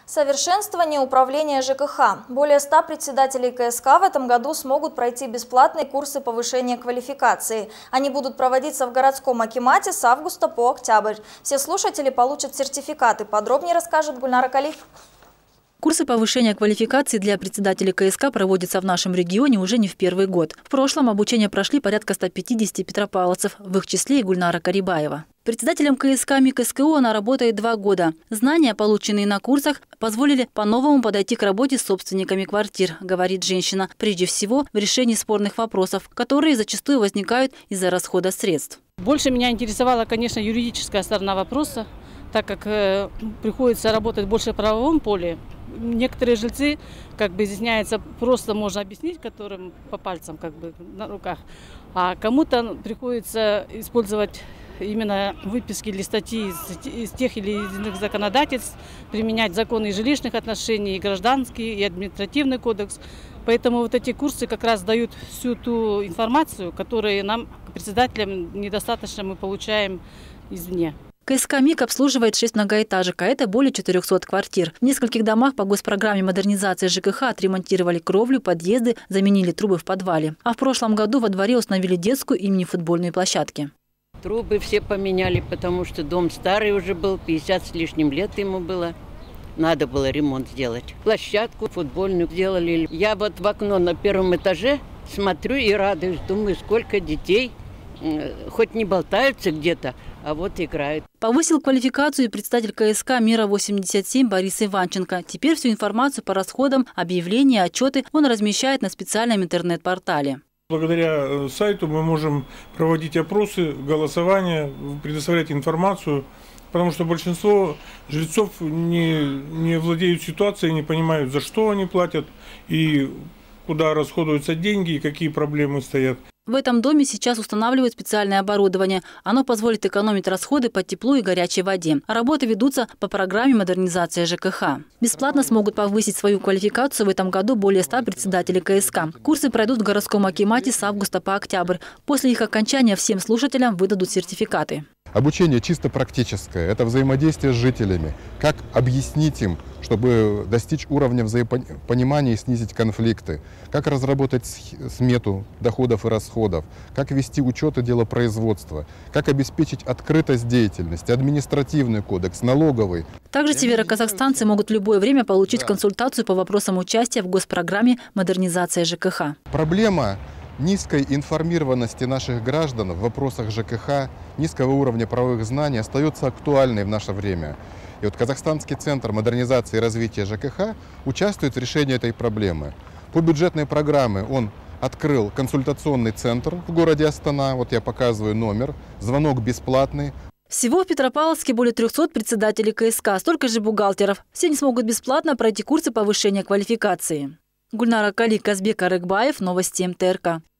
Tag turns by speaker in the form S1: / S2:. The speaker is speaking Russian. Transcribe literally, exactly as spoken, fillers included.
S1: Совершенствование управления ЖКХ. Более ста председателей КСК в этом году смогут пройти бесплатные курсы повышения квалификации. Они будут проводиться в городском акимате с августа по октябрь. Все слушатели получат сертификаты. Подробнее расскажет Гульнара Кали.
S2: Курсы повышения квалификации для председателей КСК проводятся в нашем регионе уже не в первый год. В прошлом обучение прошли порядка ста пятидесяти петропавловцев, в их числе и Гульнара Карибаева. Председателем КСК МИК-СКУ она работает два года. Знания, полученные на курсах, позволили по-новому подойти к работе с собственниками квартир, говорит женщина, прежде всего в решении спорных вопросов, которые зачастую возникают из-за расхода средств.
S3: Больше меня интересовала, конечно, юридическая сторона вопроса, так как э, приходится работать больше в правовом поле. Некоторые жильцы, как бы, изъясняются, просто можно объяснить, которым по пальцам, как бы, на руках. А кому-то приходится использовать именно выписки или статьи из, из тех или иных законодательств, применять законы жилищных отношений, и гражданский, и административный кодекс. Поэтому вот эти курсы как раз дают всю ту информацию, которую нам, председателям, недостаточно мы получаем извне.
S2: КСК МИК обслуживает шесть многоэтажек, а это более четырёхсот квартир. В нескольких домах по госпрограмме модернизации ЖКХ отремонтировали кровлю, подъезды, заменили трубы в подвале. А в прошлом году во дворе установили детскую и мини-футбольные площадки.
S4: Трубы все поменяли, потому что дом старый уже был, пятьдесят с лишним лет ему было. Надо было ремонт сделать. Площадку футбольную сделали. Я вот в окно на первом этаже смотрю и радуюсь. Думаю, сколько детей, хоть не болтаются где-то, а вот играют.
S2: Повысил квалификацию и председатель КСК Мира восемьдесят семь Борис Иванченко. Теперь всю информацию по расходам, объявления, отчеты он размещает на специальном интернет-портале.
S5: Благодаря сайту мы можем проводить опросы, голосования, предоставлять информацию, потому что большинство жильцов не, не владеют ситуацией, не понимают, за что они платят и куда расходуются деньги и какие проблемы стоят.
S2: В этом доме сейчас устанавливают специальное оборудование. Оно позволит экономить расходы по теплу и горячей воде. А работы ведутся по программе модернизации ЖКХ. Бесплатно смогут повысить свою квалификацию в этом году более ста председателей КСК. Курсы пройдут в городском акимате с августа по октябрь. После их окончания всем слушателям выдадут сертификаты.
S6: Обучение чисто практическое. Это взаимодействие с жителями. Как объяснить им, чтобы достичь уровня взаимопонимания и снизить конфликты. Как разработать смету доходов и расходов. Как вести учет и делопроизводства. Как обеспечить открытость деятельности, административный кодекс, налоговый.
S2: Также североказахстанцы могут в любое время получить консультацию по вопросам участия в госпрограмме модернизации ЖКХ.
S6: Проблема низкой информированности наших граждан в вопросах ЖКХ, низкого уровня правовых знаний остается актуальной в наше время. И вот Казахстанский центр модернизации и развития ЖКХ участвует в решении этой проблемы. По бюджетной программе он открыл консультационный центр в городе Астана. Вот я показываю номер. Звонок бесплатный.
S2: Всего в Петропавловске более трёхсот председателей КСК, столько же бухгалтеров. Все они смогут бесплатно пройти курсы повышения квалификации. Гульнара Кали, Казбек Арыкбаев, новости МТРК.